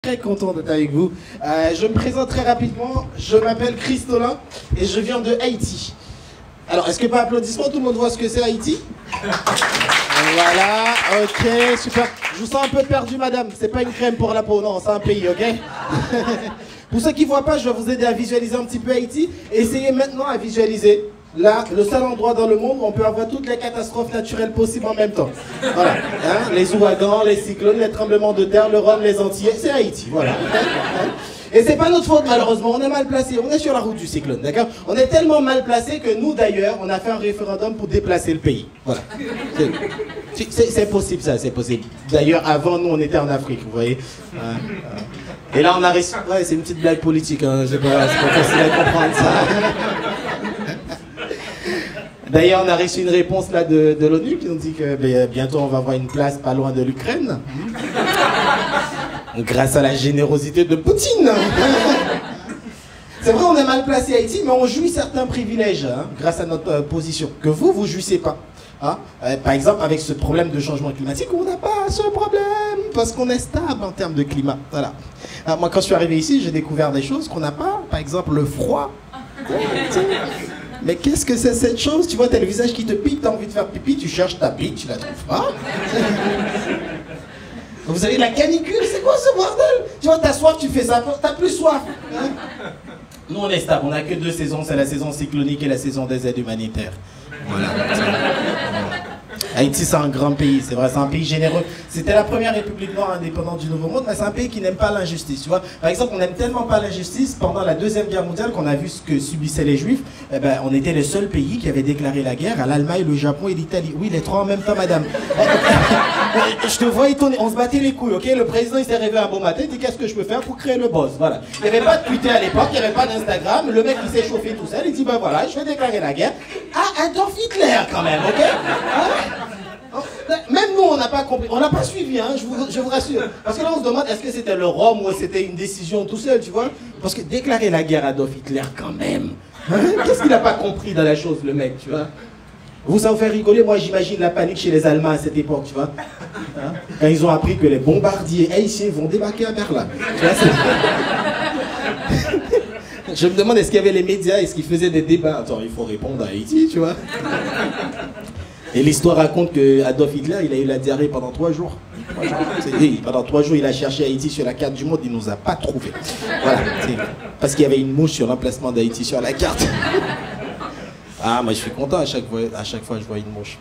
Très content d'être avec vous. Je me présente très rapidement. Je m'appelle Christolin et je viens de Haïti. Alors, est-ce que par applaudissement, tout le monde voit ce que c'est Haïti? Voilà, ok, super. Je vous sens un peu perdu, madame. C'est pas une crème pour la peau, non, c'est un pays, ok? Pour ceux qui ne voient pas, je vais vous aider à visualiser un petit peu Haïti. Essayez maintenant à visualiser. Là, le seul endroit dans le monde où on peut avoir toutes les catastrophes naturelles possibles en même temps. Voilà. Hein, les ouragans, les cyclones, les tremblements de terre, le Rhum, les Antillais, c'est Haïti. Voilà. Et c'est pas notre faute, malheureusement. On est mal placé. On est sur la route du cyclone, d'accord? On est tellement mal placé que nous, d'ailleurs, on a fait un référendum pour déplacer le pays. Voilà. C'est possible, ça, c'est possible. D'ailleurs, avant, nous, on était en Afrique, vous voyez. Et là, on a réussi. Ouais, c'est une petite blague politique, hein. C'est pas facile à comprendre, ça. D'ailleurs, on a reçu une réponse là de l'ONU qui nous dit que bientôt on va avoir une place pas loin de l'Ukraine. Grâce à la générosité de Poutine. C'est vrai, on est mal placé à Haïti, mais on jouit certains privilèges hein, grâce à notre position, que vous jouissez pas. Hein. Par exemple, avec ce problème de changement climatique, on n'a pas ce problème, parce qu'on est stable en termes de climat. Voilà. Alors, moi, quand je suis arrivé ici, j'ai découvert des choses qu'on n'a pas, par exemple le froid. Mais qu'est-ce que c'est cette chose? Tu vois, t'as le visage qui te pique, t'as envie de faire pipi, tu cherches ta bite, tu la trouves pas. Vous avez de la canicule, c'est quoi ce bordel? Tu vois, t'as soif, tu fais ça, t'as plus soif. Hein? Nous, on est stable, on n'a que deux saisons, c'est la saison cyclonique et la saison des aides humanitaires. Voilà. Haïti, c'est un grand pays, c'est vrai, c'est un pays généreux. C'était la première république noire indépendante du Nouveau Monde, mais c'est un pays qui n'aime pas l'injustice, tu vois. Par exemple, on n'aime tellement pas l'injustice, pendant la Deuxième Guerre mondiale, qu'on a vu ce que subissaient les Juifs, eh ben, on était les seuls pays qui avaient déclaré la guerre à l'Allemagne, le Japon et l'Italie. Oui, les trois en même temps, madame. Je te vois étonné, on se battait les couilles, ok? Le président, il s'est réveillé un bon matin, il dit qu'est-ce que je peux faire pour créer le buzz, voilà. Il n'y avait pas de Twitter à l'époque, il n'y avait pas d'Instagram, le mec, il s'est chauffé tout seul, il dit, ben voilà, je vais déclarer la guerre à Adolf Hitler, quand même, ok? Hein? Même nous, on n'a pas compris, on n'a pas suivi, hein, je vous rassure. Parce que là, on se demande, est-ce que c'était le Rhum ou c'était une décision tout seul, tu vois? Parce que déclarer la guerre à Adolf Hitler, quand même, hein, qu'est-ce qu'il n'a pas compris dans la chose, le mec, tu vois? Vous, ça vous fait rigoler? Moi, j'imagine la panique chez les Allemands à cette époque, tu vois? Hein? Quand ils ont appris que les bombardiers haïtiens vont débarquer à Berlin. Tu vois, je me demande, est-ce qu'il y avait les médias, est-ce qu'ils faisaient des débats? Attends, il faut répondre à Haïti, tu vois? Et l'histoire raconte que Adolf Hitler, il a eu la diarrhée pendant 3 jours. Pendant 3 jours, il a cherché Haïti sur la carte du monde, il ne nous a pas trouvé. Voilà, parce qu'il y avait une mouche sur l'emplacement d'Haïti sur la carte. Ah, moi je suis content à chaque fois je vois une mouche.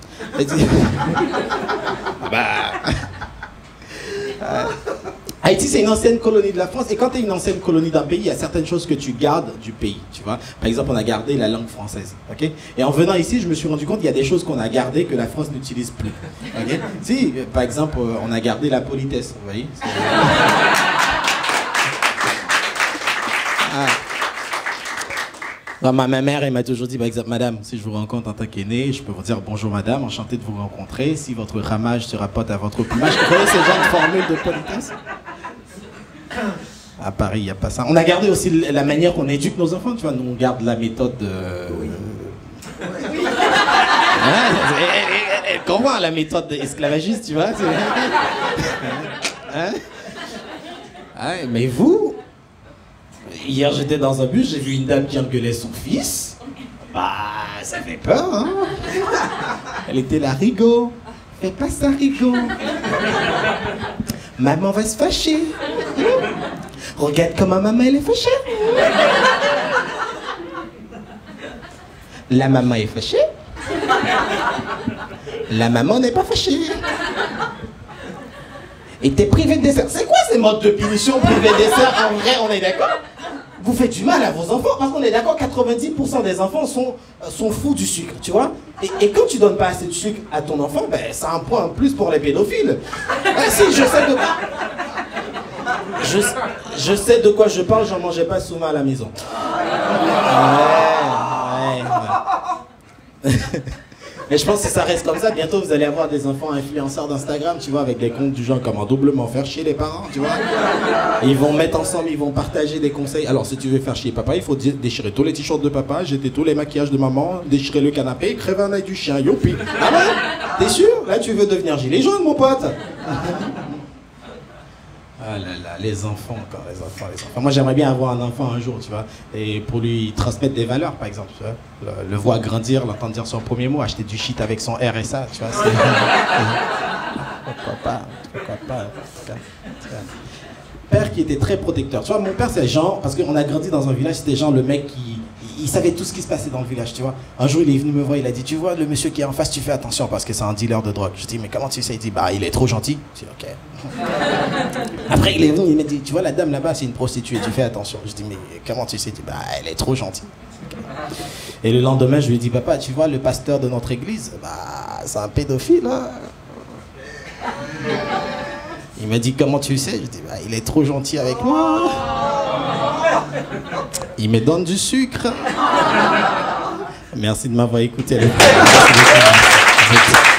Haïti, c'est une ancienne colonie de la France, et quand tu es une ancienne colonie d'un pays, il y a certaines choses que tu gardes du pays, tu vois. Par exemple, on a gardé la langue française, ok? Et en venant ici, je me suis rendu compte qu'il y a des choses qu'on a gardées que la France n'utilise plus, ok? Si, par exemple, on a gardé la politesse, vous voyez? Non, ma mère, elle m'a toujours dit, par exemple, madame, si je vous rencontre en tant qu'aîné, je peux vous dire bonjour madame, enchanté de vous rencontrer, si votre ramage se rapporte à votre plumage. Vous voyez ce genre de formule de politesse? À Paris, il n'y a pas ça. On a gardé aussi la manière qu'on éduque nos enfants, tu vois, nous on garde la méthode de... Elle comprend la méthode esclavagiste, tu vois. Hein? Mais vous... Hier, j'étais dans un bus, j'ai vu une dame qui engueulait son fils. Bah, ça fait peur, hein? Elle était là, Rigaud. Fais pas ça, Rigaud. Maman va se fâcher. Regarde comment maman, elle est fâchée. La maman est fâchée. La maman n'est pas fâchée. Et t'es privé de dessert. C'est quoi ces modes de punition privé de dessert? En vrai, on est d'accord? Vous faites du mal à vos enfants, parce qu'on est d'accord, 90% des enfants sont fous du sucre, tu vois? Et quand tu donnes pas assez de sucre à ton enfant, ben c'est un point en plus pour les pédophiles. Ah si, je sais de quoi... Je sais de quoi je parle, j'en mangeais pas souvent à la maison. Ouais. Mais je pense que ça reste comme ça, bientôt vous allez avoir des enfants influenceurs d'Instagram, tu vois, avec des comptes du genre comment doublement faire chier les parents, tu vois. Et ils vont mettre ensemble, ils vont partager des conseils. Alors si tu veux faire chier papa, il faut déchirer tous les t-shirts de papa, jeter tous les maquillages de maman, déchirer le canapé, crever un œil du chien, youpi. Ah ouais? T'es sûr? Là tu veux devenir gilet jaune mon pote? Ah là là, les enfants encore, les enfants, les enfants. Moi j'aimerais bien avoir un enfant un jour, tu vois, et pour lui transmettre des valeurs, par exemple, tu vois. Le voir grandir, l'entendre dire son premier mot, acheter du shit avec son RSA, tu vois. Pourquoi pas, pourquoi pas. Père qui était très protecteur. Tu vois, mon père, c'est le genre, parce qu'on a grandi dans un village, c'était genre le mec qui... Il savait tout ce qui se passait dans le village, tu vois. Un jour, il est venu me voir, il a dit, tu vois, le monsieur qui est en face, tu fais attention parce que c'est un dealer de drogue. Je dis, mais comment tu sais? Il dit, bah, il est trop gentil. Je dis, ok. Après, il est venu, il m'a dit, tu vois, la dame là-bas, c'est une prostituée, tu fais attention. Je dis, mais comment tu sais? Il dit, bah, elle est trop gentille. Okay. Et le lendemain, je lui ai dit, papa, tu vois, le pasteur de notre église, bah, c'est un pédophile, hein. Il m'a dit, comment tu sais? Je dis, bah, il est trop gentil avec moi. Il me donne du sucre. Merci de m'avoir écouté.